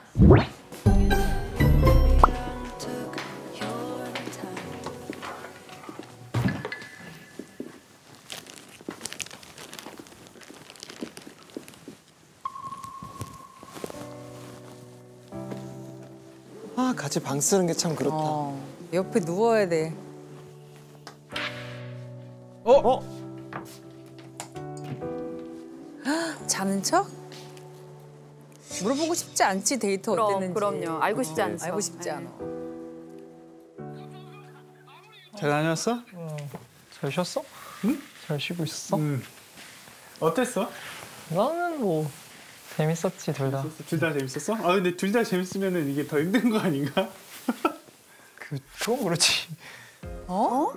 아, 같이 방 쓰는 게 참 그렇다. 옆에 누워야 돼. 자는 척? 물어보고 싶지 않지, 데이트 어땠는지. 그럼요. 알고 싶지 않죠. 알고 싶지 않아. 잘 다녔어? 잘 쉬었어? 응? 잘 쉬고 있었어? 어땠어? 나는 뭐 재밌었지 둘 다. 둘 다 재밌었어? 아 근데 둘 다 재밌으면 이게 더 힘든 거 아닌가? 그건 그렇지. 어?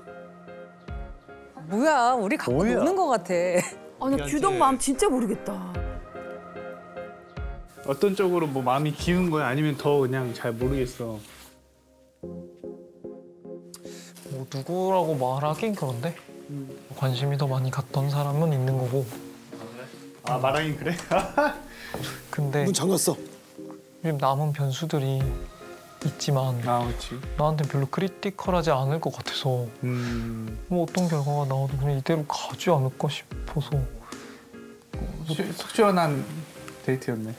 뭐야, 우리 갖고 뭐야? 노는 거 같아. 아니 규동 마음 진짜 모르겠다. 어떤 쪽으로 뭐 마음이 기운 거야? 아니면 더 그냥 잘 모르겠어? 뭐 누구라고 말하긴 그런데 관심이 더 많이 갔던 사람은 있는 거고. 아 말하긴 그래? 근데 문 잠갔어. 요즘 남은 변수들이 있지만 아 그렇지. 나한테 별로 크리티컬하지 않을 것 같아서 뭐 어떤 결과가 나와도 그냥 이대로 가지 않을까 싶어서. 속 시원한 데이트였네.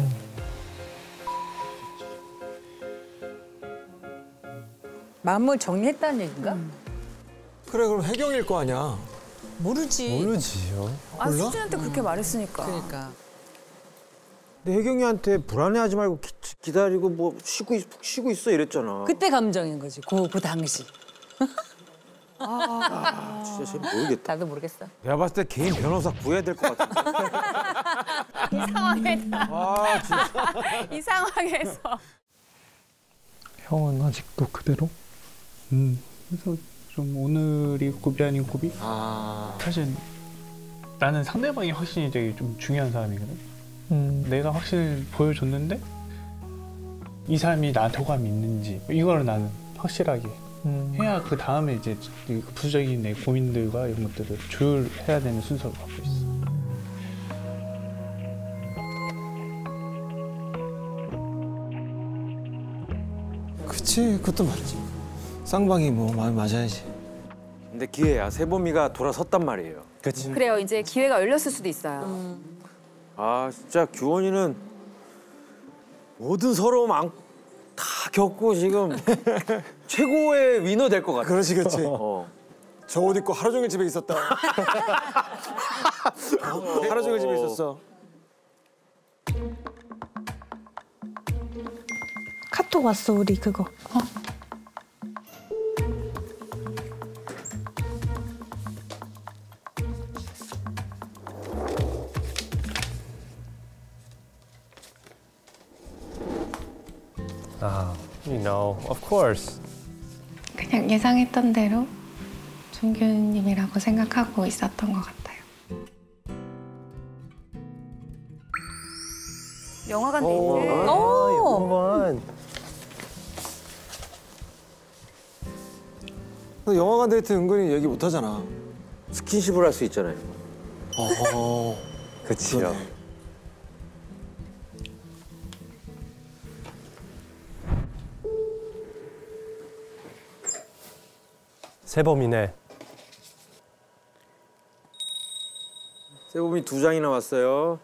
마음을 정리했다는 얘기인가? 그래, 그럼 혜경일 거 아니야. 모르지. 모르지요. 아 수진한테 그렇게 말했으니까. 그러니까. 근데 혜경이한테 불안해하지 말고 기다리고 뭐 푹 쉬고 있어 이랬잖아. 그때 감정인 거지, 그 당시. 진짜 쟤 모르겠다. 나도 모르겠어. 내가 봤을 때 개인 변호사 구해야 될 것 같은데. 이 상황에다. 아 진짜. 이 상황에서. 형은 아직도 그대로? 그래서 좀 오늘이 굽이 아닌 굽이? 사실 나는 상대방의 확신이 되게 좀 중요한 사람이거든. 내가 확신을 보여줬는데 이 사람이 나한테 호감이 있는지 이거를 나는 확실하게 해야 그 다음에 이제 부수적인 내 고민들과 이런 것들을 조율해야 되는 순서를 갖고 있어. 그치, 그것도 맞지. 쌍방이 뭐 마음이 맞아야지. 근데 기회야. 세범이가 돌아섰단 말이에요. 그치. 그래요. 이제 기회가 열렸을 수도 있어요. 아 진짜 규원이는 모든 서러움 다 겪고 지금 최고의 위너 될 것 같아. 그렇지, 그렇지. 어. 저 옷 입고 하루 종일 집에 있었다. 하루 종일 집에 있었어. 카톡 왔어, 우리 그거. You know, of course. 그냥 예상했던 대로 종균님이라고 생각하고 있었던 것 같아요. 영화관 데이트. 영화관. 영화관 데이트 은근히 얘기 못 하잖아. 스킨십을 할 수 있잖아요. 그치요. 그러네. 세범이네. 세범이 2장이나 왔어요.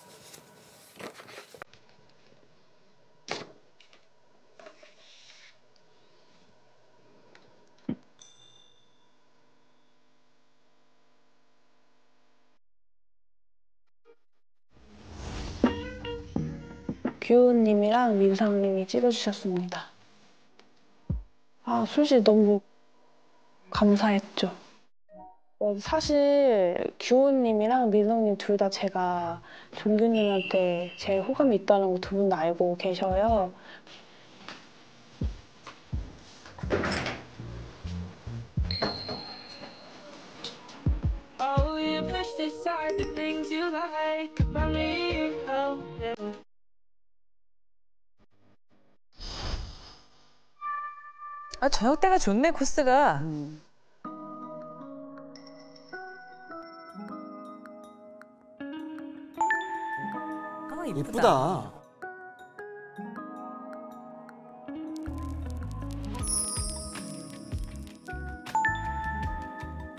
규호님이랑 민상님이 찍어주셨습니다. 아, 솔직히 너무 감사했죠. 사실 규호님이랑 민성님 둘 다 제가 종균님한테 제일 호감이 있다는 거 두 분 다 알고 계셔요. 아, 저녁 때가 좋네, 코스가. 아, 이쁘다. 이쁘다.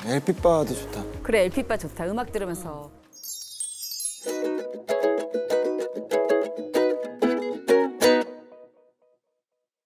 LP바도 좋다. 그래 LP바 좋다. 음악 들으면서.